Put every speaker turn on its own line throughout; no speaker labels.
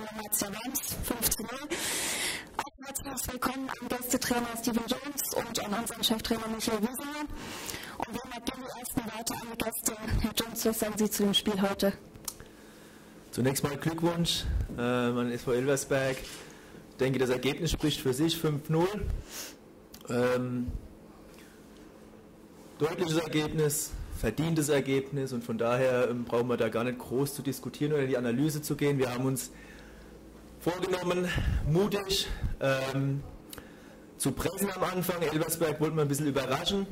Marzia Worms 5:0. Auch herzlich willkommen an Gästetrainer Steven Jones und an unseren Cheftrainer Michael Wiesinger. Und damit gehen die ersten weiter an die Gäste. Herr Jones, was sagen Sie zu dem Spiel heute?
Zunächst mal Glückwunsch an SV Elversberg. Ich denke, das Ergebnis spricht für sich, 5:0. Deutliches Ergebnis, verdientes Ergebnis und von daher brauchen wir da gar nicht groß zu diskutieren oder in die Analyse zu gehen. Wir haben uns vorgenommen, mutig zu pressen am Anfang. Elversberg wollten wir ein bisschen überraschen.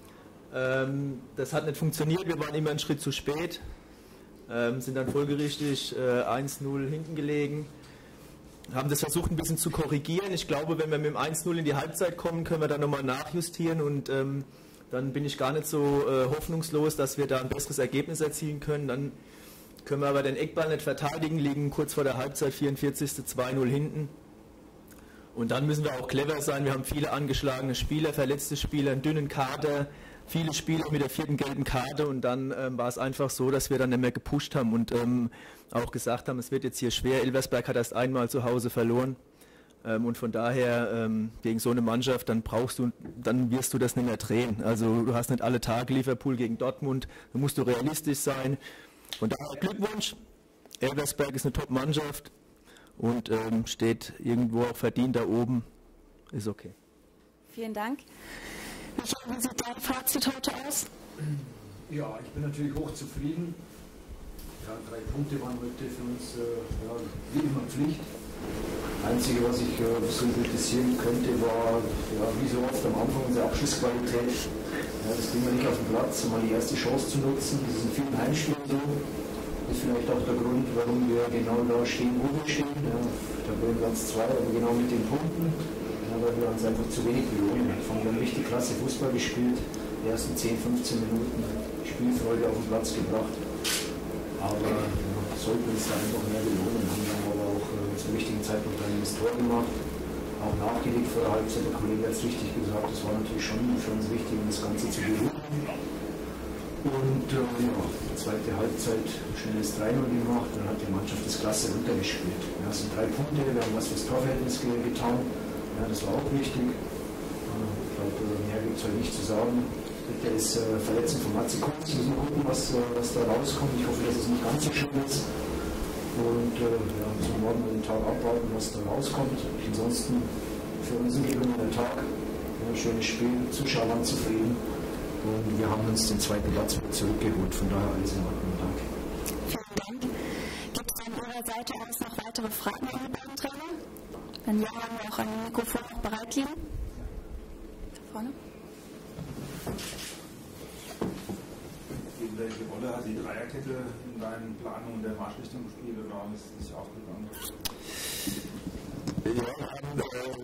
Das hat nicht funktioniert, wir waren immer einen Schritt zu spät, sind dann folgerichtig 1:0 hinten gelegen. Haben das versucht ein bisschen zu korrigieren. Ich glaube, wenn wir mit dem 1:0 in die Halbzeit kommen, können wir dann nochmal nachjustieren und dann bin ich gar nicht so hoffnungslos, dass wir da ein besseres Ergebnis erzielen können. Dann können wir aber den Eckball nicht verteidigen, liegen kurz vor der Halbzeit, 44. 2:0 hinten. Und dann müssen wir auch clever sein. Wir haben viele angeschlagene Spieler, verletzte Spieler, einen dünnen Kader, viele Spieler mit der 4. gelben Karte und dann war es einfach so, dass wir dann nicht mehr gepusht haben und auch gesagt haben, es wird jetzt hier schwer. Elversberg hat erst einmal zu Hause verloren. Und von daher, gegen so eine Mannschaft, dann wirst du das nicht mehr drehen. Also du hast nicht alle Tage Liverpool gegen Dortmund, da musst du realistisch sein. Von daher Glückwunsch, Elversberg ist eine Top-Mannschaft und steht irgendwo auch verdient da oben, ist okay.
Vielen Dank. Michael, wie sieht dein Fazit heute aus?
Ja, ich bin natürlich hochzufrieden. Ja, 3 Punkte waren heute für uns wie immer Pflicht. Das Einzige, was ich ein bisschen kritisieren könnte, war, wie so oft am Anfang unsere Abschlussqualität. Ja, das kriegen wir nicht auf den Platz, um mal die erste Chance zu nutzen. Das ist in vielen Heimspielen so. Das ist vielleicht auch der Grund, warum wir genau da stehen, wo wir stehen. Ja, Tabellenplatz 2, aber genau mit den Punkten. Ja, weil wir uns einfach zu wenig belohnen. Wir haben richtig klasse Fußball gespielt. Die ersten 10, 15 Minuten Spielfreude auf den Platz gebracht. Aber sollten uns da einfach mehr belohnen. Haben wir aber auch zum richtigen Zeitpunkt ein Tor gemacht. Auch nachgelegt vor der Halbzeit. Der Kollege hat es richtig gesagt, das war natürlich schon für uns wichtig, um das Ganze zu belohnen. Und die zweite Halbzeit schnelles 3:0 gemacht. Dann hat die Mannschaft das klasse runtergespielt. Ja, das sind 3 Punkte, wir haben was fürs Torverhältnis getan. Ja, das war auch wichtig. Ich glaube, mehr gibt es halt nicht zu sagen. Der ist Verletzung von Matze Kunz. Müssen wir gucken, was da rauskommt. Ich hoffe, dass es nicht ganz so schlimm ist. Und müssen morgen den Tag abwarten, was da rauskommt. Ansonsten für uns ein gelungener Tag. Ein schönes Spiel, Zuschauer waren zufrieden. Und wir haben uns den 2. Platz wieder zurückgeholt. Von daher alles in Ordnung. Danke.
Vielen Dank. Gibt es von Ihrer Seite aus noch weitere Fragen an die beiden Trainer? Wenn ja, haben wir auch ein Mikrofon noch bereit liegen. Da vorne.
Welche Rolle hat die Dreierkette in deinen Planungen der Marschrichtung gespielt oder ist es nicht aufgegangen?
Ja, wir haben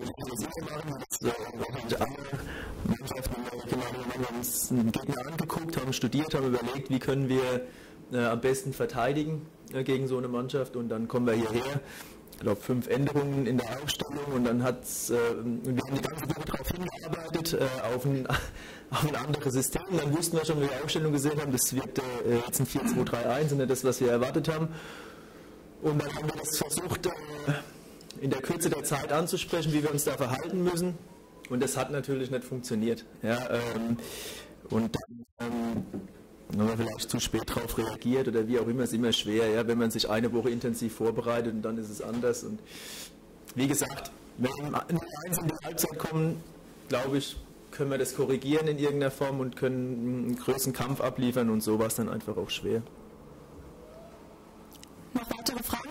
uns einen Gegner angeguckt, haben studiert, haben überlegt, wie können wir am besten verteidigen gegen so eine Mannschaft und dann kommen wir hierher. Ich glaube 5 Änderungen in der Aufstellung und dann wir haben die ganze Woche darauf hingearbeitet, auf ein anderes System. Dann wussten wir schon, wenn wir die Aufstellung gesehen haben, das wird jetzt ein 4-2-3-1 und nicht das, was wir erwartet haben. Und dann haben wir das versucht, in der Kürze der Zeit anzusprechen, wie wir uns da verhalten müssen. Und das hat natürlich nicht funktioniert. Ja, und dann haben wir vielleicht zu spät darauf reagiert oder wie auch immer, ist immer schwer, ja, wenn man sich eine Woche intensiv vorbereitet und dann ist es anders. Und wie gesagt, wenn wir in die Halbzeit kommen, glaube ich, können wir das korrigieren in irgendeiner Form und können einen größeren Kampf abliefern und so war es dann einfach auch schwer.
Noch weitere Fragen?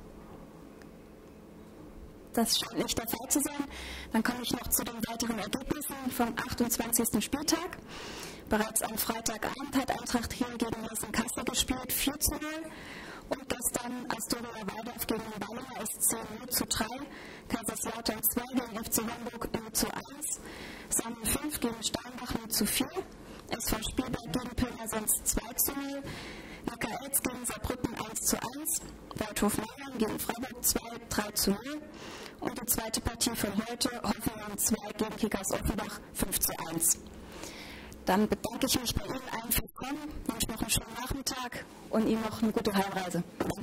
Das scheint nicht der Fall zu sein. Dann komme ich noch zu den weiteren Ergebnissen vom 28. Spieltag. Bereits am Freitagabend hat Eintracht hier gegen Hessen Kassel gespielt, 4:0. Und gestern Astoria Waldorf gegen Ballinger SC 0:3. Kaiserslautern 2 gegen FC Hamburg 0:1. Sammel 5 gegen Steinbach 0:4. SV Spielberg gegen Pirmasens 2:0. Neckar-Elz gegen Saarbrücken 1:1. Waldhof Mannheim gegen Freiburg 2 3:0. Und die zweite Partie von heute, Hoffenheim 2 gegen Kickers Offenbach 5:1. Dann bedanke ich mich bei Ihnen allen fürs Kommen, wünsche noch einen schönen Nachmittag und Ihnen noch eine gute Heimreise.